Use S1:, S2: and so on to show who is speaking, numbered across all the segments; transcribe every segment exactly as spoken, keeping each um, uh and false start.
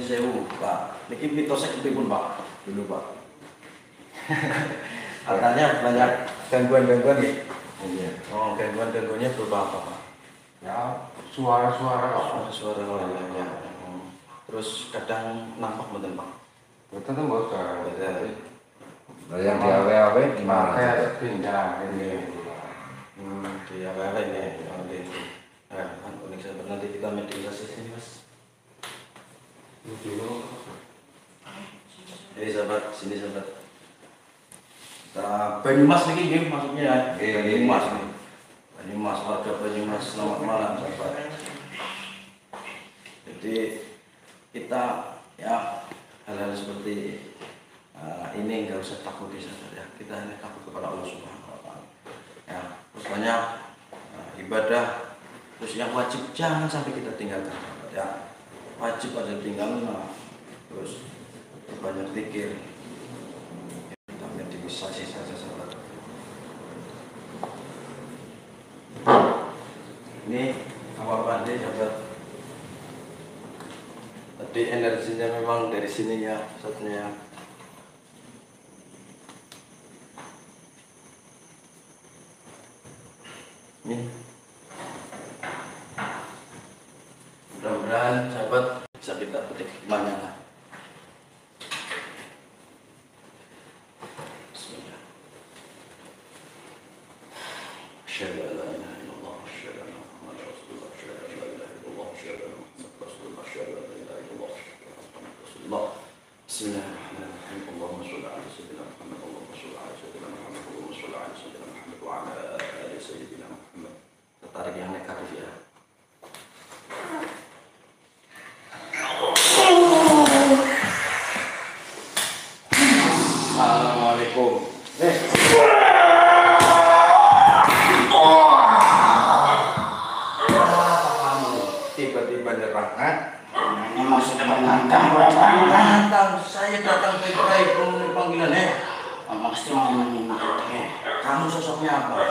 S1: sewu, Pak. Niki mitosnya kepipun, Pak. Dulu, Pak. Katanya banyak gangguan-gangguan ya.
S2: Iya.
S1: Oh, gangguan-gangguannya berupa apa, Pak?
S2: Ya, suara-suara
S1: Suara-suara lainnya. Oh. Terus kadang nampak betul, Pak.
S2: betul tuh bocor.
S3: Nah, yang di A W A W gimana?
S2: Kayak pindah ini.
S1: Hmm, di A W A W ini. Oh, di Nah, kan unik sahabat, nanti kita mediasi sini, Mas. Hei sahabat, sini sahabat. Kita Banyumas nih, gini maksudnya ya.
S3: Iya,
S1: Banyumas nih. Banyumas, warga Banyumas, selamat malam sahabat. Jadi kita ya hal-hal seperti uh, ini nggak usah takut di sahabat ya. Kita hanya takut kepada Allah Subhanahu Wa Taala. Ya, terus banyak uh, ibadah. Terus yang wajib jangan sampai kita tinggalkan ya, wajib aja tinggal, nah, terus banyak pikir kita mediasi saja sahabat. Ini apa-apa nih sahabat, tadi energinya memang dari sini ya satunya. Ini mudah-mudahan sahabat bisa kita petik hikmahnya lah. Bismillah. Asyhadu an la ilaha illallah wa asyhadu anna Muhammadar Rasulullah. Asyhadu an la ilaha illallah wa asyhadu anna Muhammadar Rasulullah. Asyhadu an la ilaha illallah wa asyhadu anna Muhammadar Rasulullah. Bismillahirrahmanirrahim. Allahumma shalli ala sayyidina Muhammad. Allahumma shalli ala sayyidina Muhammad. Allahumma shalli ala sayyidina Muhammad wa ala ali sayyidina Muhammad. Tertarik yang negatif ya. Assalamualaikum. Eh. Kamu tiba-tiba nyerang, ha?
S4: Memang sudah menantang, menantang.
S1: Saya datang baik-baik memenuhi panggilan, eh.
S4: Memang sudah menantang.
S1: Kamu sosoknya apa?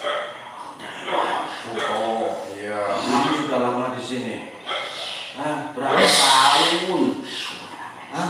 S1: Oh, iya. Kamu sudah lama di sini. Hah, berapa tahun? Hah?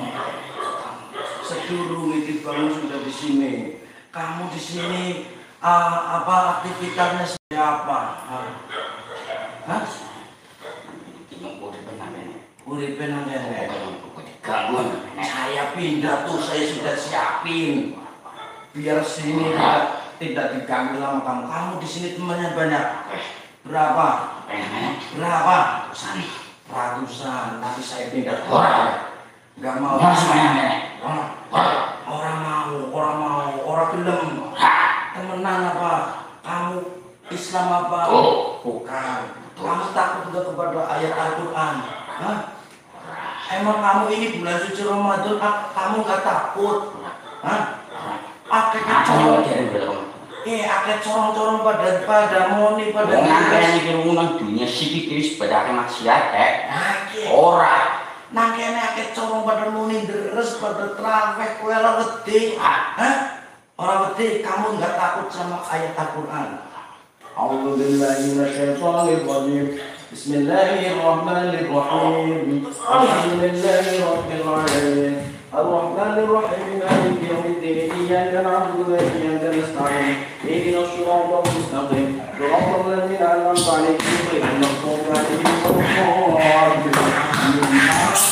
S1: Sedurung itu kamu sudah di sini. Kamu di sini uh, apa aktivitasnya seperti apa? Hah? Hah? Uripen namanya. Saya pindah tuh, saya sudah siapin. Biar sini tidak, tidak diganggu lama kamu. Kamu di sini temannya banyak. Berapa? Berapa? Ratusan. Ratusan. Nanti saya pindah orang. Gak mau. Orang, orang mau, orang mau, orang gelem. Temenan apa? Kamu Islam apa? Bukan. Kamu takut juga kepada ayat Al-Quran? Hah? Emang kamu ini bulan suci Ramadan, kamu gak takut? Hah? Akeh corong, eh akeh corong-corong pada pada moni pada.
S4: Nang kene iki rumah dunia siki kiri sepedake maksiat eh. Ora.
S1: Nang kene akeh corong pada moni deres pada traweh kowe ora wedi. Hah? Ora wedi, kamu enggak takut sama ayat Al-Qur'an. A'udzu billahi minasyaitonir rajim. Bismillahirrahmanirrahim. Alhamdulillahirabbil alamin. Ar-Rahmanir Rahim. Maliki yaumiddin. Iyyaka na'budu wa iyyaka nasta'in. Ihdinas siratal mustaqim. Shiratal ladzina an'amta 'alaihim ghairil maghdubi 'alaihim waladdallin.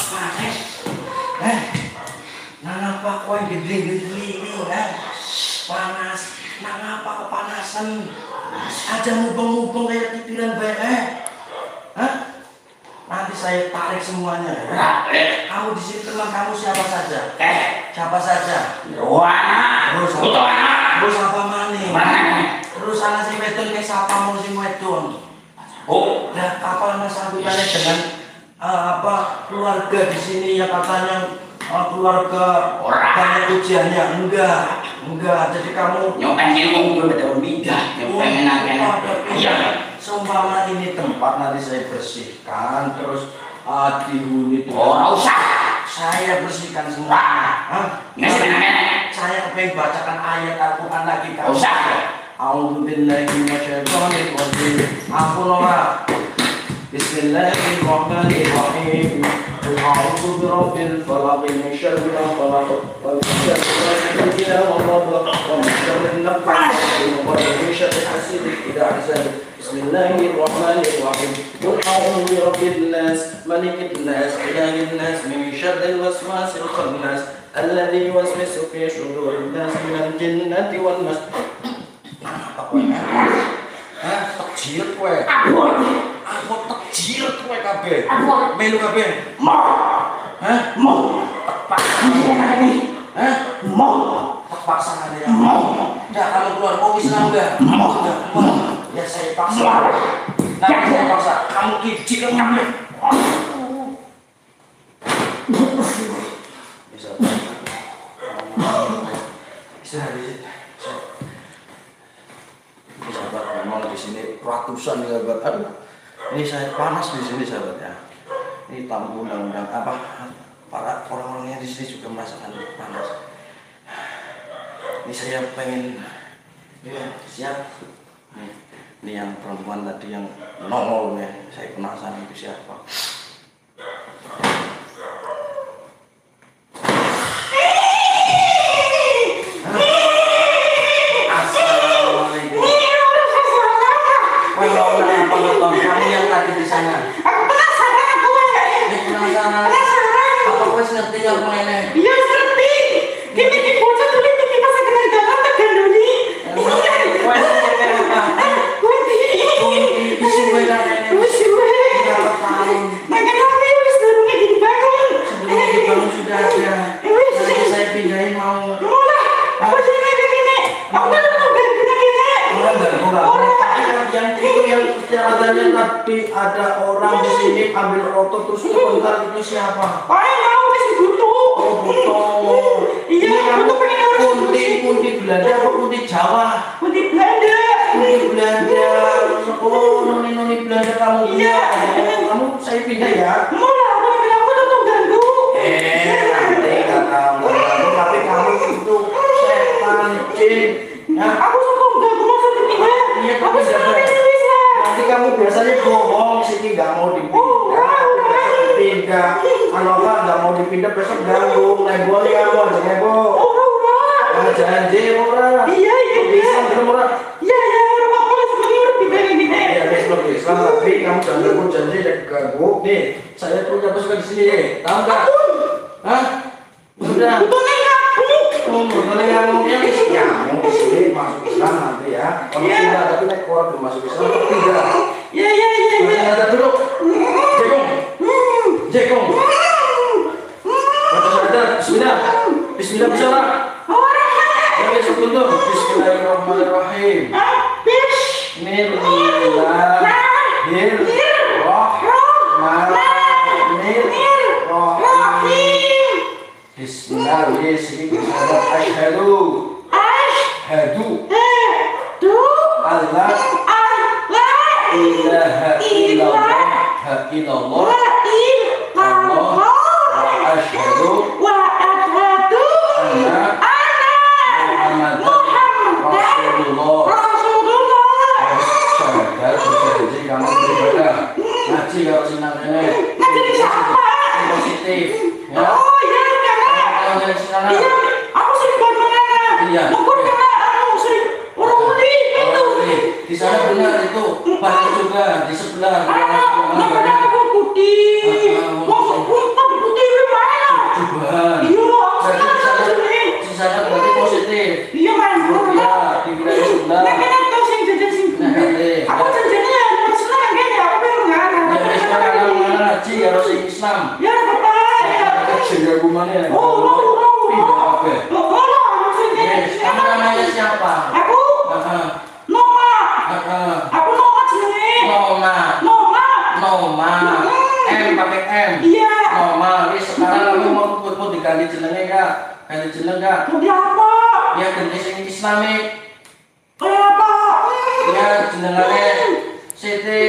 S1: Eh, nangapa kowe gede-gede ini, eh? Panas. Nangapa kepanasan? Aja mubeng-mubeng kayak titiran bae, eh? Hah? Nanti saya tarik semuanya. Kamu di sini teman kamu siapa saja?
S4: Eh,
S1: Siapa saja?
S4: Wana.
S1: Terus
S4: Butuh anak.
S1: Terus apa maning? Terus anak si wedon kayak siapa mau si wedon? Oh, nah apa mas sambutannya dengan uh, apa keluarga di sini ya katanya uh, keluarga banyak ujiannya? Enggak, enggak. Jadi kamu
S4: nyopengin ngomong betul pindah, nyopengin aja. Iya.
S1: Seumpama ini tempat nanti saya bersihkan, terus uh, dihuni.
S4: Oh, nggak usah.
S1: Saya bersihkan semua. Hah?
S4: Nggak
S1: Saya pengen bacakan ayat Al-Quran lagi kamu.
S4: usah.
S1: A'udzu billahi minasyaitonir rajim. Ampun ora. Bismillahirrahmanirrahim. Qul a'udzu birabbil falaq min syarri ma khalaq wa min syarri ghasiqin idza waqab wa min syarri naffaathati wa min syarri hasidin idza hasad. Bismillahirrahmanirrahim. Qul a'udzu birabbin nas, malikin nas, ilahin nas, min syarril waswasil khannas, alladzi yuwaswisu fi shudurin nas minal jinnati wan nas. Hah, tekjil kowe. Aku tekjil kowe kabeh. Melu kabeh. Hah? Mau. Terpaksa. Hah? Mau. Terpaksa ada ya. Mau. Enggak, kamu keluar mau Islam enggak? Mau. Ya saya paksa. Nah, saya paksa. Kamu kicil kabeh. Bisa. Bisa habis. Sahabat, memang di sini ratusan sahabat. Aduh, ini saya panas di sini sahabat ya. Ini tamu undang-undang apa? Para orang-orangnya di sini juga merasakan panas. Ini saya pengen, ya siap. Nih, ini yang perempuan tadi yang nongol ya. Saya penasaran itu siapa. Kamu yang tadi di sana.
S5: Aku penasaran aku.
S1: Ini penasaran.
S5: Penasaran.
S1: Apa kau ngerti yang mainnya?
S5: Iya ngerti. Kita di bocah tuh itu kita segera jalan tegandoni. Iya.
S1: Kau yang apa?
S5: Kunti.
S1: Isi beda ini.
S5: Isi beda.
S1: Berapa tahun?
S5: Makan apa ya wis dorongnya dibangun.
S1: Sebelum dibangun sudah ada. Nanti saya pindahin mau.
S5: Mulai. Aku sini begini. Aku udah mau ganti begini.
S1: Orang enggak, orang. Yang itu yang caranya tadi ada orang di sini ambil roto terus sebentar itu siapa?
S5: Oh mau wis butuh.
S1: Oh butuh.
S5: Iya, aku pengen urus
S1: kunti kunti Belanda apa kunti Jawa?
S5: Kunti Belanda.
S1: Kunti Belanda. Oh noni noni Belanda kamu.
S5: Iya.
S1: Kamu saya pindah ya.
S5: Mulai aku bilang aku tuh ganggu.
S1: Eh nanti kata kamu tapi kamu itu setan jin. Nah,
S5: Aku suka ganggu maksudnya tidak.
S1: Iya,
S5: Aku
S1: tapi
S5: suka
S1: jangan.
S5: bisa.
S1: nanti kamu biasanya bohong sini nggak mau dipindah, tapi besok dipindah. Kalau apa nggak mau dipindah besok ganggu. Nebo nih kamu aja nebo. Nah, janji murah.
S5: Iya iya iya.
S1: Islam belum murah.
S5: Iya iya orang apa sebenarnya udah pindah ini nih.
S1: Ya Islam Islam tapi kamu jangan ganggu janji dan ganggu. Nih saya punya pasukan di sini nih. Tahu nggak? Hah? Sudah.
S5: Betul nih aku.
S1: Oh, betul ya ngomongnya ya mau di sini masuk Islam nanti ya. Kalau
S5: Iya.
S1: tidak tapi naik keluar belum masuk Islam atau tidak.
S5: Iya iya iya iya.
S1: Masih ada dulu. Jekong. Jekong. Baca saja. Bismillah. Bismillah bicara. Ya besok dulu. Bismillahirrahmanirrahim. Bismillahirrahmanirrahim. Bismillah. Bismillah. Asyhadu. Asyhadu. Allah. Ilaha illallah. Ha illallah. Allah. Wa asyhadu. Anna Rasulullah. Saya berjanji kamu beribadah. Ngaji kalau senang ini.
S5: Ngaji di siapa?
S1: Positif. Ya.
S5: Oh iya karena
S1: Kalau dari sana.
S5: iya aku sering bagaimana?
S1: Iya.
S5: Mungkin karena aku sering orang Uli itu.
S1: Di sana benar itu. Banyak juga di sebelah.
S5: Ah, namanya aku putih. Mau kumpul putih gimana?
S1: Cobaan.
S5: Iya, aku
S1: Berarti di sana,
S5: sering.
S1: di sana berarti positif.
S5: Iya kan?
S1: Ya, di wilayah sebelah.
S5: Nah, kan aku sing jajan sing.
S1: Negatif.
S5: Aku jajannya ya senang kan ya, aku pengen ngana.
S1: Ya, wis sekarang mana ngaji harus Islam.
S5: Ya, apa ya?
S1: Sehingga gimana?
S5: Oh, mau, mau.
S1: Pindah apa?
S5: Mau, mau, maksudnya.
S1: Yes, kamu namanya siapa?
S5: Aku
S1: Heeh.
S5: Noma.
S1: Heeh.
S5: Aku Noma jenenge.
S1: Noma.
S5: Noma.
S1: Noma. M pakai M.
S5: Iya.
S1: Noma. Wis sekarang kamu mau mau diganti jenenge enggak? Ganti jeneng enggak?
S5: Mau apa?
S1: Ya ganti sing Islamik.
S5: Kayak apa?
S1: Ya jenengane Siti.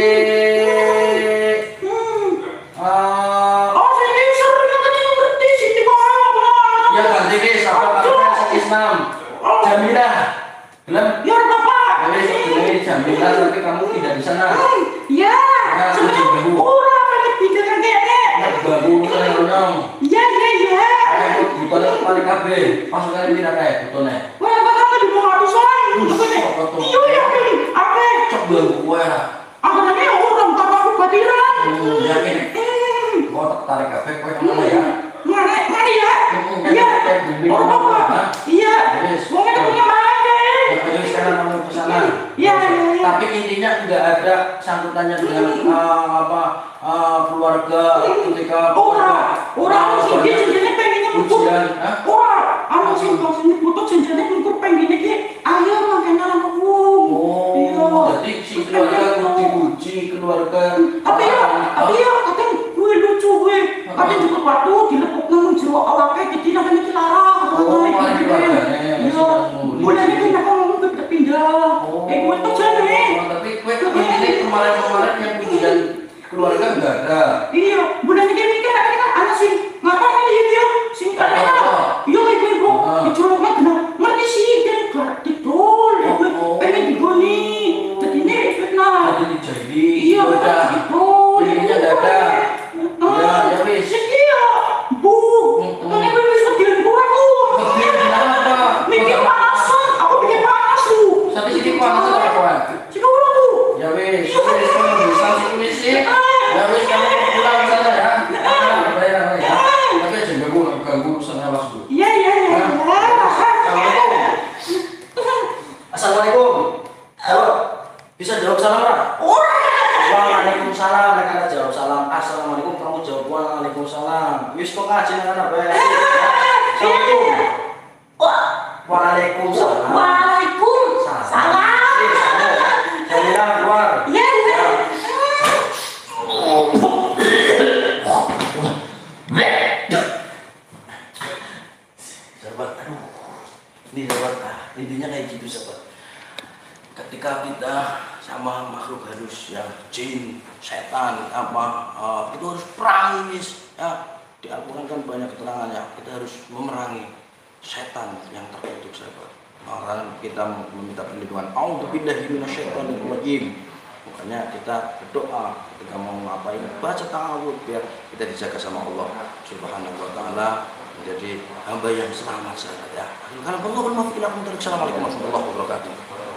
S5: Hmm.
S1: Eh,
S5: Oh, saya sering tadi ngerti sih di bawah.
S1: ya ganti wis apa pakai sing Islam. Jamilah. Belum?
S5: Ya, Bapak.
S1: Ya wis jenenge Jamilah tapi kamu tidak di sana.
S5: Ya,
S1: Ya,
S5: sebelum
S1: ganggu.
S5: Ora paling pindah kan kene.
S1: Nek ganggu urusan nyong.
S5: Iya iya iya.
S1: Ayo butone kemarin kabeh. Pasukane pira kae butone.
S5: Wah bakal di bawah atusan. Iya iya. Apa?
S1: Cok ganggu kowe lah.
S5: Apa namanya orang tanpa batiran.
S1: Hmm, yakin. Kok tertarik kabeh kowe kemana ya?
S5: Mana mana ya? Iya. Orang apa? Iya. Mau kita punya mana?
S1: Ayo sekarang kamu ke sana.
S5: Iya iya.
S1: Tapi intinya enggak ada sangkutannya dengan uh, apa uh, keluarga ketika
S5: Ora, ora sing dia jenenge pengennya muncul.
S1: ujian, hah?
S5: Ora, ana sing maksudnya foto jenenge muncul pengennya ki ayo makanya lan wong.
S1: Oh, jadi si keluarga uji-uji keluarga.
S5: Tapi ya, tapi ya kadang gue lucu gue. Kadang juga waktu dilepuk nang jero awake jadi nang iki lara.
S1: Oh, mari keluargane.
S5: Iya. Mulane kan aku ngomong ke pindah. Eh gue tuh jane.
S1: Tapi kue ini kemarin-kemarin yang ujian keluarga enggak ada.
S5: Iya, bulan ini kan ada kan anak sing ngapain aja dia sing ada. Iya ibu ibu, dicoloknya benar. Ngerti sih kan gak didol. Pengen digoni. Jadi ini fitnah.
S1: Jadi jadi.
S5: Iya,
S1: udah.
S5: didol.
S1: Ininya enggak ada. Ya, ya wis.
S5: Sekia, bu. Mana gue bisa bilang gue aku.
S1: Mikir kenapa?
S5: Mikir panasan, aku mikir panas tuh.
S1: Sampai sini panas apa kawan?
S5: Sini ulang tuh.
S1: Ya wis, wis kamu bisa sih sih. Ya wis kamu pulang sana ya. Bayar ya. Tapi jangan ganggu ganggu urusan awas dulu.
S5: Iya iya iya.
S1: Assalamualaikum. Assalamualaikum. Halo. Bisa jawab salam ora? Waalaikumsalam. Nek ana jawab salam. Assalamualaikum kamu jawab waalaikumsalam. Wis kok ngaji nang ana bae. Assalamualaikum. Waalaikumsalam.
S5: Waalaikumsalam.
S1: Jamila keluar.
S5: Iya iya.
S1: Sahabat, aduh. Ini sahabat, ah, intinya kayak gitu sahabat. Ketika kita sama makhluk halus yang jin, setan, apa uh, itu harus perang ini ya. Di Al-Quran kan banyak keterangannya. Kita harus memerangi setan yang terkutuk sahabat. Makanya kita meminta perlindungan. A'udzubillahi minasyaitonir rajim. Makanya kita berdoa ketika mau ngapain baca ta'awudz biar kita dijaga sama Allah Subhanahu wa taala menjadi hamba yang selamat sahabat ya. Kalau perlu kan mau kita Assalamualaikum warahmatullahi wabarakatuh.